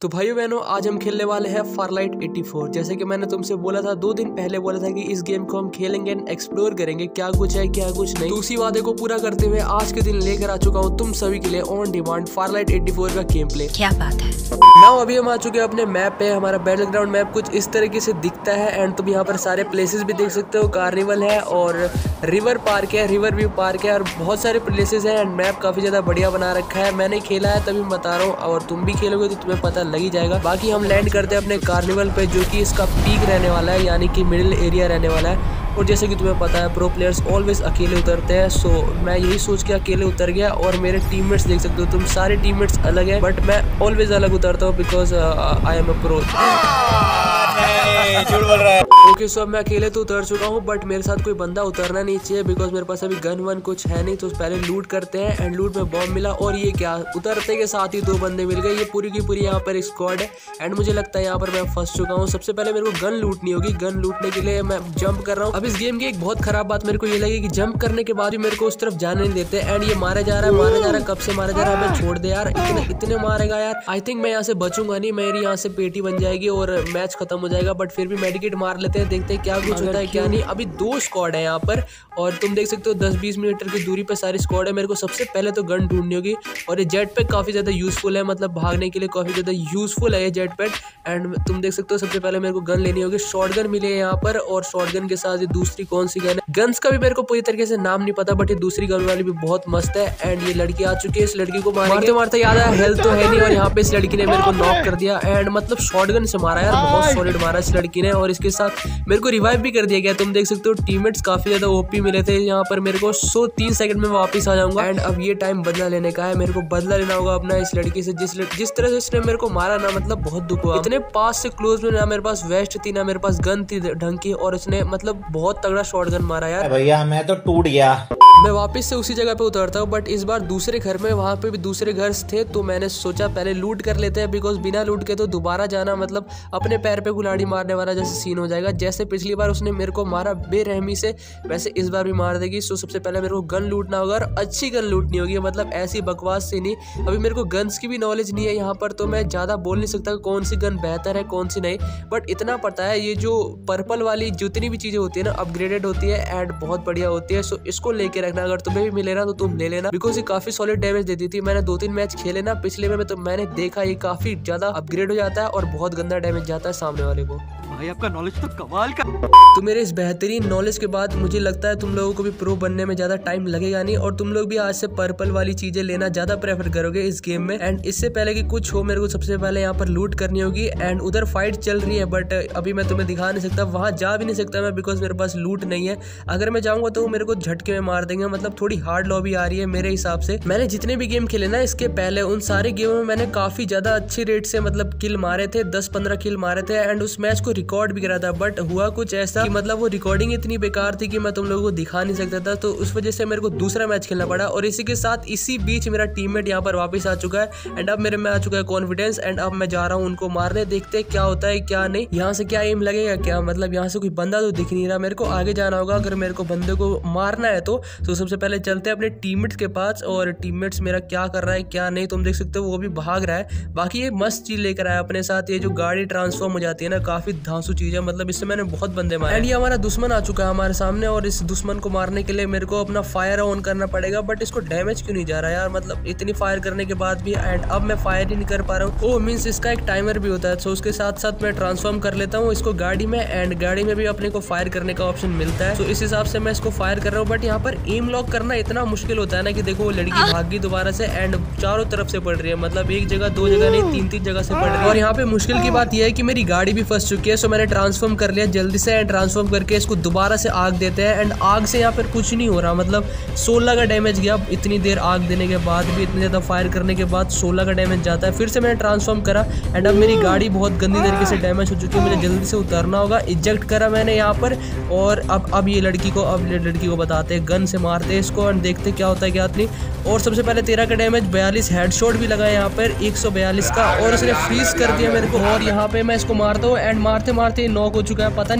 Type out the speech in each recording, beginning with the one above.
तो भाइयों बहनों, आज हम खेलने वाले हैं फारलाइट 84। जैसे कि मैंने तुमसे बोला था 2 दिन पहले, बोला था कि इस गेम को हम खेलेंगे एंड एक्सप्लोर करेंगे, क्या कुछ है क्या कुछ नहीं। तो उसी वादे को पूरा करते हुए आज के दिन लेकर आ चुका हूँ तुम सभी के लिए ऑन डिमांड फारलाइट 84 का गेम प्ले। क्या बात है। नाउ अभी हम आ चुके हैं अपने मैप पे। हमारा बैटल ग्राउंड मैप कुछ इस तरीके से दिखता है एंड तुम यहाँ पर सारे प्लेसेस भी देख सकते हो। कार्निवल है और रिवर पार्क है, रिवर व्यू पार्क है और बहुत सारे प्लेसेस हैं एंड मैप काफी ज्यादा बढ़िया बना रखा है। मैंने खेला है तभी बता रहा हूँ, और तुम भी खेलोगे तो तुम्हें पता लग ही जाएगा। बाकी हम लैंड करते हैं अपने कार्निवल पे, जो कि इसका पीक रहने वाला है, यानी कि मिडिल एरिया रहने वाला है। और जैसे कि तुम्हें पता है प्रो प्लेयर्स ऑलवेज अकेले उतरते हैं, सो मैं यही सोच के अकेले उतर गया। और मेरे टीममेट्स देख सकते हो तुम, सारे टीममेट्स अलग हैं बट मैं ऑलवेज अलग उतरता हूँ because I am a pro. झूठ बोल रहा है। ओके सो अब मैं अकेले तो उतर चुका हूँ बट मेरे साथ कोई बंदा उतरना नहीं चाहिए बिकॉज मेरे पास अभी गन वन कुछ है नहीं। तो पहले लूट करते हैं एंड लूट में बॉम्ब मिला और ये क्या, उतरते के साथ ही 2 बंदे मिल गए। ये पूरी की पूरी यहाँ पर स्क्वाड है एंड मुझे लगता है यहाँ पर मैं फंस चुका हूँ। सबसे पहले मेरे को गन लूटनी होगी। गन लूटने के लिए मैं जंप कर रहा हूँ। अब इस गेम की एक बहुत खराब बात मेरे को ये लगी कि जंप करने के बाद भी मेरे को उस तरफ जाने नहीं देते एंड ये मारा जा रहा है, कब से मारा जा रहा है। मैं छोड़ दे यार, इतने मारेगा यार। आई थिंक मैं यहाँ से बचूंगा नहीं, मेरी यहाँ से पेटी बन जाएगी और मैच खत्म हो जाएगा। बट फिर भी मेडिकेट मार लेते हैं, देखते हैं क्या कुछ होता है क्या नहीं। अभी 2 स्क्वाड है यहाँ पर और तुम देख सकते हो 10-20 मीटर की दूरी पे सारी स्क्वाड है। मेरे को सबसे पहले तो गन ढूंढनी होगी और ये जेट पैक काफी ज्यादा यूजफुल है, मतलब भागने के लिए काफी ज्यादा यूजफुल है ये जेट पैक। एंड तुम देख सकते हो सबसे पहले मेरे को गन लेनी होगी। शॉर्ट गन मिली है यहाँ पर और शॉर्ट गन के साथ ये दूसरी कौन सी गन है, गन्स का भी मेरे को पूरी तरीके से नाम नहीं पता बट ये दूसरी गन वाली भी बहुत मस्त है। एंड ये लड़की आ चुकी है, इस लड़की को मारते मारते याद आया हेल्थ तो है नहीं और यहाँ पे इस लड़की ने मेरे को नॉक कर दिया एंड मतलब शॉर्ट गन से मारा यार, बहुत सॉलिड मारा इस लड़की ने। और इसके साथ मेरे को रिवाइव भी कर दिया गया। तुम देख सकते हो टीममेट्स काफी ज्यादा ओपी मिले थे यहाँ पर मेरे को। 3 सेकंड में वापस आ जाऊंगा एंड अब ये टाइम बदला लेने का है। मेरे को बदला लेना होगा अपना इस लड़की से, जिस तरह से इसने मेरे को मारा ना, मतलब बहुत दुख हुआ। इतने पास से क्लोज में ना मेरे पास वेस्ट थी ना मेरे पास गन थी ढंग की और इसने मतलब बहुत तगड़ा शॉर्ट गन मारा यार। भैया मैं तो टूट गया। मैं वापस से उसी जगह पे उतरता हूँ बट इस बार दूसरे घर में, वहाँ पे भी दूसरे घर थे। तो मैंने सोचा पहले लूट कर लेते हैं बिकॉज बिना लूट के तो दोबारा जाना मतलब अपने पैर पे कुल्हाड़ी मारने वाला जैसे सीन हो जाएगा। जैसे पिछली बार उसने मेरे को मारा बेरहमी से, वैसे इस बार भी मार देगी। सो सबसे पहले मेरे को गन लूटना होगा और अच्छी गन लूटनी होगी, मतलब ऐसी बकवास से नहीं। अभी मेरे को गन्स की भी नॉलेज नहीं है यहाँ पर, तो मैं ज़्यादा बोल नहीं सकता कौन सी गन बेहतर है कौन सी नहीं। बट इतना पता है ये जो पर्पल वाली जितनी भी चीज़ें होती है ना अपग्रेडेड होती है एंड बहुत बढ़िया होती है। सो इसको लेके रखना, अगर तुम्हें भी मिले ना तो तुम ले लेना बिकॉज ये काफी सॉलिड डैमेज देती थी। मैंने 2-3 मैच खेले ना पिछले में, तो मैंने देखा ये काफी ज्यादा अपग्रेड हो जाता है और बहुत गंदा डैमेज जाता है सामने वाले को। भाई आपका नॉलेज तो कमाल का। तो मेरे इस बेहतरीन नॉलेज के बाद मुझे लगता है तुम लोगों को भी प्रो बनने में ज्यादा टाइम लगेगा नहीं और तुम लोग भी आज से पर्पल वाली चीजें लेना ज्यादा प्रेफर करोगे इस गेम में। एंड इससे पहले कि कुछ हो, मेरे को सबसे पहले यहाँ पर लूट करनी होगी एंड उधर फाइट चल रही है बट अभी मैं तुम्हें दिखा नहीं सकता, वहां जा भी नहीं सकता मैं बिकॉज मेरे पास लूट नहीं है। अगर मैं जाऊंगा तो वो मेरे को झटके में मार देंगे, मतलब थोड़ी हार्ड लॉबी आ रही है मेरे हिसाब से। मैंने जितने भी गेम खेले ना इसके पहले, उन सारे गेमों में मैंने काफी ज्यादा अच्छी रेट से मतलब किल मारे थे, 10-15 किल मारे थे एंड उस मैच को रिकॉर्ड भी करा था। बट हुआ कुछ ऐसा कि मतलब वो रिकॉर्डिंग इतनी बेकार थी कि मैं तुम लोगों को दिखा नहीं सकता था, तो उस वजह से मेरे को दूसरा मैच खेलना पड़ा। और इसी के साथ इसी बीच मेरा टीममेट यहाँ पर वापस आ चुका है एंड अब मेरे में आ चुका है कॉन्फिडेंस एंड अब मैं जा रहा हूँ उनको मारने, देखते हैं क्या होता है क्या नहीं। यहाँ से क्या एम लगेगा क्या, मतलब यहाँ से कोई बंदा तो दिख नहीं रहा, मेरे को आगे जाना होगा अगर मेरे को बंदे को मारना है तो सबसे पहले चलते हैं अपने टीममेट्स के पास और टीममेट्स मेरा क्या कर रहा है क्या नहीं। तुम देख सकते हो वो भी भाग रहा है। बाकी ये मस्त चीज लेकर आया अपने साथ, ये जो गाड़ी ट्रांसफॉर्म हो जाती है ना, काफी धांसू चीज है, मतलब इससे मैंने बहुत बंदे मारे। एंड ये हमारा दुश्मन आ चुका है हमारे सामने और इस दुश्मन को मारने के लिए मेरे को अपना फायर ऑन करना पड़ेगा। बट इसको डैमेज क्यों नहीं जा रहा यार, मतलब इतनी फायर करने के बाद भी एंड अब मैं फायर ही नहीं कर पा रहा हूँ। मीन्स इसका एक टाइमर भी होता है, तो उसके साथ साथ मैं ट्रांसफॉर्म कर लेता हूँ इसको गाड़ी में एंड गाड़ी में भी अपने को फायर करने का ऑप्शन मिलता है। तो इस हिसाब से मैं इसको फायर कर रहा हूँ। बट यहाँ पर एम लॉक करना इतना मुश्किल होता है ना कि देखो वो लड़की भागी दोबारा से एंड चारों तरफ से पड़ रही है, मतलब एक जगह 2 जगह नहीं 3-3 जगह से पड़ रही है। और यहाँ पे मुश्किल की बात यह है कि मेरी गाड़ी भी फंस चुकी है। सो मैंने ट्रांसफॉर्म कर लिया जल्दी से एंड ट्रांसफॉर्म करके इसको दोबारा से आग देते हैं एंड आग से यहाँ पर कुछ नहीं हो रहा, मतलब 16 का डैमेज गया। इतनी देर आग देने के बाद भी, इतनी ज्यादा फायर करने के बाद 16 का डैमेज जाता है। फिर से मैंने ट्रांसफॉर्म करा एंड अब मेरी गाड़ी बहुत गंदी तरीके से डैमेज हो चुकी है, मुझे जल्दी से उतरना होगा। इजेक्ट करा मैंने यहाँ पर और अब ये लड़की को बताते हैं, गन से मारते हैं इसको एंड देखते क्या होता है क्या नहीं। और सबसे पहले 13 का डैमेज, 42 हेडशॉट भी लगा यहाँ पर 142 का और इसने फ्रीज कर दिया मेरे को। और यहाँ पे मैं इसको मारता हूँ एंड मारते मारते नॉक हो चुका है, पता नहीं किसने नॉक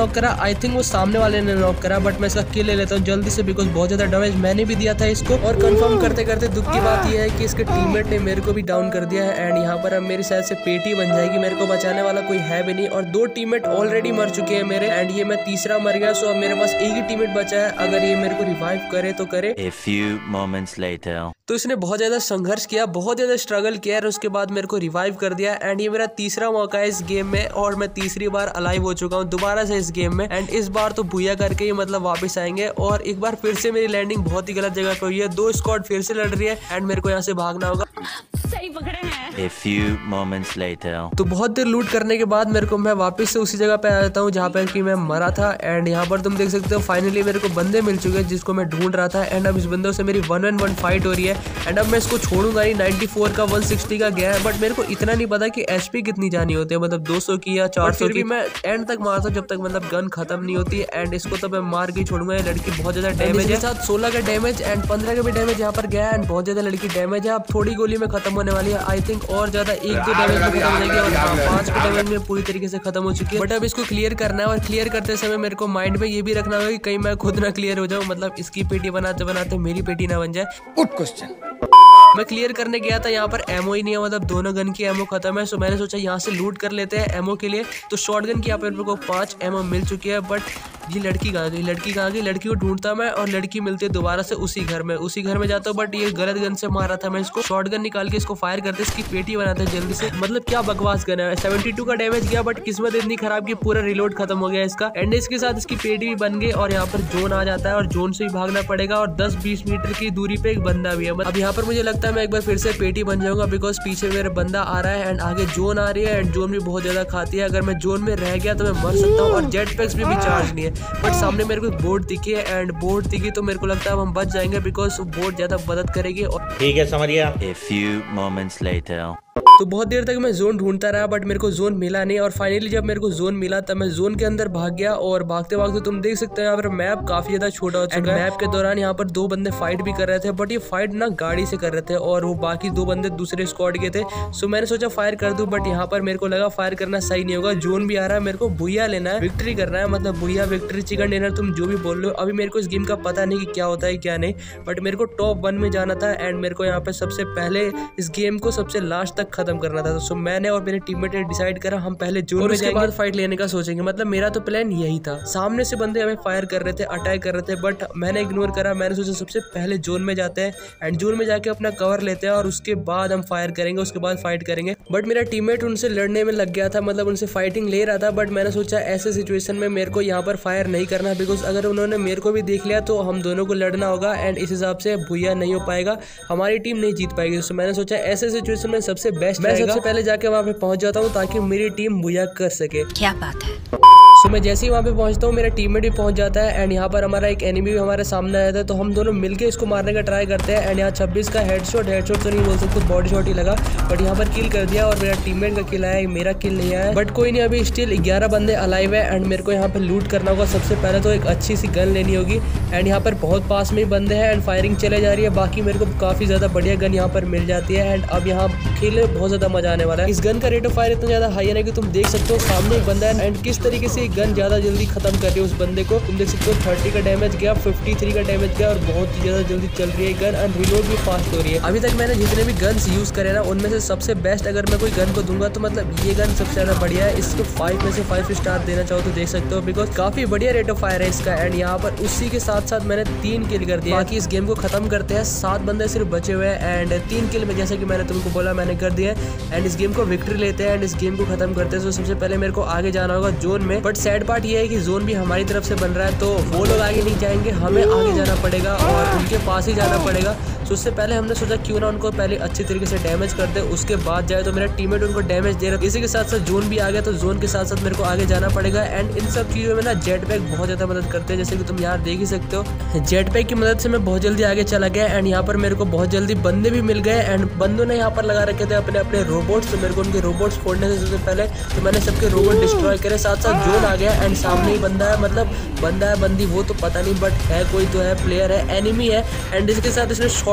नॉक करा, आई थिंक वो सामने वाले ने नॉक करा, बट मैं इसका किल ले लेता हूँ जल्दी से बिकॉज बहुत ज्यादा डैमेज मैंने भी दिया था इसको। और कंफर्म करते करते दुख की बात यह है कि इसके टीममेट ने मेरे को भी डाउन कर दिया है एंड यहाँ पर अब मेरी शायद से पेटी बन जाएगी, मेरे को बचाने वाला कोई है भी नहीं और 2 टीममेट ऑलरेडी मर चुके हैं मेरे एंड ये मैं तीसरा मर गया। सो अब मेरे पास एक ही टीममेट बचा है, अगर ये मेरे को रिवाइव करे तो करे। A few moments later. तो इसने बहुत ज्यादा संघर्ष किया, बहुत ज्यादा स्ट्रगल किया और उसके बाद मेरे को रिवाइव कर दिया एंड ये मेरा तीसरा मौका है इस गेम में और मैं तीसरी बार अलाइव हो चुका हूँ दोबारा से इस गेम में एंड इस बार तो भूया करके ही मतलब वापस आएंगे। और एक बार फिर से मेरी लैंडिंग बहुत ही गलत जगह पे हुई है, 2 स्क्वाड फिर से लड़ रही है एंड मेरे को यहाँ से भागना होगा। सही पकड़े हैं। A few moments later. तो बहुत देर लूट करने के बाद मेरे को मैं वापस से उसी जगह पे आ जाता हूँ जहाँ पर कि मैं मरा था एंड यहाँ पर तुम देख सकते हो फाइनली मेरे को बंदे मिल चुके हैं जिसको मैं ढूंढ रहा था एंड अब इस बंदों से मेरी 1v1 फाइट हो रही है एंड अब मैं इसको छोड़ूंगा नहीं। 94 का 160 का गया है बट मेरे को इतना नहीं पता कि एचपी कितनी जानी होती है, मतलब 200 की या 400 की। मैं एंड तक मारता हूँ जब तक मतलब गन खत्म नहीं होती एंड इसको तो मैं मार के छोड़ूंगा। ये लड़की बहुत ज्यादा डैमेज है, साथ 16 का डैमेज एंड 15 का भी डैमेज यहाँ पर गया एंड बहुत ज्यादा लड़की डैमेज है। अब थोड़ी गोली में खत्म होने वाली है, आई थिंक और ज्यादा 1-2 डैमेज में खत्म हो जाएगी और 5 के डैमेज में पूरी तरीके से खत्म हो चुकी है। बट अब इसको क्लियर करना है और क्लियर करते समय मेरे को माइंड में ये भी रखना होगा कि कहीं मैं खुद ना क्लियर हो जाऊँ, मतलब इसकी पेटी बनाते बनाते मेरी पेटी ना बन जाए। Good question. मैं क्लियर करने गया था, यहाँ पर एमओ ही नहीं है, मतलब दोनों गन की एमओ खत्म है। सो मैंने सोचा यहाँ से लूट कर लेते हैं एमओ के लिए। तो शॉटगन की यहाँ पर मेरे को 5 एमओ मिल चुकी है बट ये लड़की कहाँ गई, लड़की कहाँ गई? लड़की को ढूंढता मैं और लड़की मिलती है दोबारा से उसी घर में जाता हूँ बट ये गलत गन से मारा था मैं इसको। शॉटगन निकाल के इसको फायर करते इसकी पेटी बनाते हैं जल्दी से, मतलब क्या बकवास गन है। 72 का डैमेज गया बट किस्मत इतनी खराब कि पूरा रिलोड खत्म हो गया इसका एंड इसके साथ इसकी पेटी भी बन गई और यहाँ पर जोन आ जाता है और जोन से ही भागना पड़ेगा और 10-20 मीटर की दूरी पे एक बंदा भी है। अब यहाँ पर मुझे लगता है मैं एक बार फिर से पेटी बन जाऊंगा बिकॉज पीछे मेरा बंदा आ रहा है एंड आगे जोन आ रही है एंड जोन भी बहुत ज्यादा खाती है। अगर मैं जोन में रह गया तो मैं मर सकता हूँ और जेट पैक्स भी चार्ज नहीं है बट सामने मेरे को बोट दिखी है एंड बोट दिखी तो मेरे को लगता है हम बच जाएंगे बिकॉज बोट ज्यादा मदद करेगी। ठीक है समझ गया। A few moments later. तो बहुत देर तक मैं जोन ढूंढता रहा बट मेरे को जोन मिला नहीं और फाइनली जब मेरे को जोन मिला तब मैं जोन के अंदर भाग गया और भागते भागते तुम देख सकते हो यहाँ पर मैप काफी ज्यादा छोटा हो चुका है। मैप के दौरान यहाँ पर 2 बंदे फाइट भी कर रहे थे बट ये फाइट ना गाड़ी से कर रहे थे और वो बाकी 2 बंदे दूसरे स्क्वाड के थे। सो मैंने सोचा फायर कर दूं बट यहाँ पर मेरे को लगा फायर करना सही नहीं होगा, जोन भी आ रहा है, मेरे को भूया लेना है, विक्ट्री करना है, मतलब भूया विक्ट्री चिकन डिनर तुम जो भी बोल लो। अभी मेरे को इस गेम का पता नहीं कि क्या होता है क्या नहीं बट मेरे को टॉप 1 में जाना था एंड मेरे को यहाँ पे सबसे पहले इस गेम को सबसे लास्ट तक खत्म करना था। सो मैंने और मेरे टीममेट ने डिसाइड करा हम पहले जोन में जाएंगे, बाद फाइट लेने का सोचेंगे, मतलब मेरा तो प्लान यही था। सामने से बंदे हमें फायर कर रहे थे, अटैक कर रहे थे बट मैंने इग्नोर करा। मैंने सोचा सबसे पहले जोन में जाते हैं एंड जोन में जाके अपना कवर लेते हैं और उसके बाद हम फायर करेंगे, उसके बाद फाइट करेंगे। बट मेरा टीममेट उनसे लड़ने में लग गया था, मतलब उनसे फाइटिंग ले रहा था बट मैंने सोचा ऐसे सिचुएशन में मेरे को यहाँ पर फायर नहीं करना बिकॉज अगर उन्होंने मेरे को भी देख लिया तो हम दोनों को लड़ना होगा एंड इस हिसाब से भूया नहीं हो पाएगा, हमारी टीम नहीं जीत पाएगी। तो मैंने सोचा ऐसे सिचुएशन में सबसे बेस्ट मैं सबसे पहले जाके वहाँ पे पहुंच जाता हूँ ताकि मेरी टीम भूया कर सके। क्या बात है। सो मैं जैसे ही वहाँ पे पहुंचता हूँ मेरा टीममेट भी पहुंच जाता है एंड यहाँ पर हमारा एक एनिमी भी हमारे सामने आया था तो हम दोनों मिलके इसको मारने का ट्राई करते हैं एंड यहाँ 26 का हेडशॉट तो नहीं बोल सकते, बॉडी शॉट ही लगा बट यहाँ पर किल कर दिया और मेरा टीममेट का किल आया, मेरा किल नहीं आया बट कोई नहीं। अभी स्टिल 11 बंदे अलाइव है एंड मेरे को यहाँ पर लूट करना होगा। सबसे पहले तो एक अच्छी सी गन लेनी होगी एंड यहाँ पर बहुत पास में ही बंदे हैं एंड फायरिंग चले जा रही है। बाकी मेरे को काफी ज्यादा बढ़िया गन यहाँ पर मिल जाती है एंड अब यहाँ खेलने में बहुत ज्यादा मजा आने वाला है। इस गन का रेट ऑफ फायर इतना ज्यादा हाई है ना कि तुम देख सकते हो सामने एक बंदा है एंड किस तरीके से गन ज्यादा जल्दी खत्म कर रही है उस बंदे को। तुम देख सकते हो 30 का डैमेज गया, 53 का डैमेज गया और बहुत ही ज्यादा जल्दी चल रही है गन एंड रिलोड भी फास्ट हो रही है। अभी तक मैंने जितने भी गन्स यूज करे ना उनमें से सबसे बेस्ट अगर मैं कोई गन को दूंगा तो मतलब ये गन सबसे ज्यादा बढ़िया है। इसको 5 में से 5 स्टार देना चाहो तो देख सकते हो बिकॉज काफी बढ़िया रेट ऑफ फायर है इसका एंड यहाँ पर उसी के साथ साथ मैंने 3 किल कर दिया। बाकी इस गेम को खत्म करते हैं, 7 बंदे सिर्फ बचे हुए हैं एंड 3 किल में जैसे कि मैंने तुमको बोला मैंने कर दिया एंड इस गेम को विक्ट्री लेते हैं एंड इस गेम को खत्म करते हैं। तो सबसे पहले मेरे को आगे जाना होगा जोन में बट सैड पार्ट ये है कि जोन भी हमारी तरफ से बन रहा है तो वो लोग आगे नहीं जाएंगे, हमें आगे जाना पड़ेगा और उनके पास ही जाना पड़ेगा। तो उससे पहले हमने सोचा क्यों ना उनको पहले अच्छी तरीके से डैमेज कर दे उसके बाद जाए। तो मेरा टीममेट उनको डैमेज दे रहा है, इसी के साथ साथ जोन भी आ गया तो जोन के साथ साथ मेरे को आगे जाना पड़ेगा एंड इन सब चीज़ों में ना जेट पैक बहुत ज़्यादा मदद करते हैं जैसे कि तुम यहाँ देख ही सकते हो। जेट पैक की मदद से मैं बहुत जल्दी आगे चला गया एंड यहाँ पर मेरे को बहुत जल्दी बंदे भी मिल गए एंड बंदों ने यहाँ पर लगा रखे थे अपने अपने रोबोट्स। तो मेरे को उनके रोबोट्स फोड़ने से सबसे पहले तो मैंने सबके रोबोट डिस्ट्रॉय करे, साथ साथ जोन आ गया एंड सामने ही बंदा है, मतलब बंदा है बंदी वो तो पता नहीं बट है कोई तो है, प्लेयर है, एनिमी है एंड इसके साथ इसने शॉट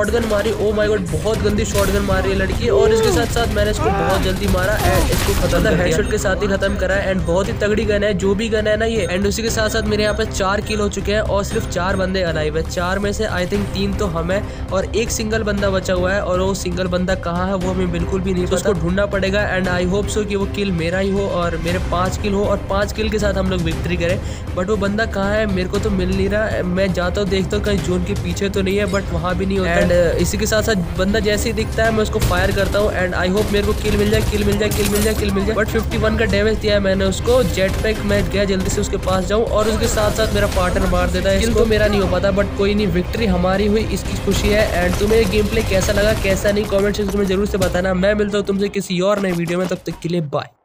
शॉटगन मारी। ओ माय गॉड, बहुत गंदी शॉटगन मार रही है लड़की। और इसके साथ साथ मैंने इसको बहुत जल्दी मारा एंड इसको खत्म हेडशॉट के साथ ही खत्म करा एंड बहुत ही तगड़ी गन है जो भी गन है ना ये। एंड उसी के साथ साथ मेरे यहाँ पे 4 किल हो चुके हैं और सिर्फ 4 बंदे अलाइव है। 4 में से आई थिंक 3 तो हम है और एक सिंगल बंदा बचा हुआ है और वो सिंगल बंदा कहाँ है वो हमें बिल्कुल भी नहीं पता। उसको ढूंढना पड़ेगा एंड आई होप सो कि वो किल मेरा ही हो और मेरे 5 किल हो और 5 किल के साथ हम लोग विक्ट्री करें। बट वो बंदा कहाँ है मेरे को तो मिल नहीं रहा। मैं जाता हूँ देखता हूँ कहीं जोन के पीछे तो नहीं है, बट वहाँ भी नहीं होता। एंड इसी के साथ साथ बंदा जैसे ही दिखता है मैं उसको फायर करता हूँ एंड आई होप मेरे को किल मिल जाए, किल मिल जाए, किल मिल जाए, किल मिल जाए। बट 51 का डैमेज दिया है मैंने उसको। जेट पैक मैं गया जल्दी से उसके पास जाऊँ और उसके साथ साथ मेरा पार्टनर मार देता है। किल तो मेरा नहीं हो पाता बट कोई नहीं, विक्ट्री हमारी हुई, इसकी खुशी है। एंड तुम्हें गेम प्ले कैसा लगा कैसा नहीं कमेंट सेक्शन में जरूर से बताना। मैं मिलता हूँ तुमसे किसी और नए वीडियो में, तब तक के लिए बाय।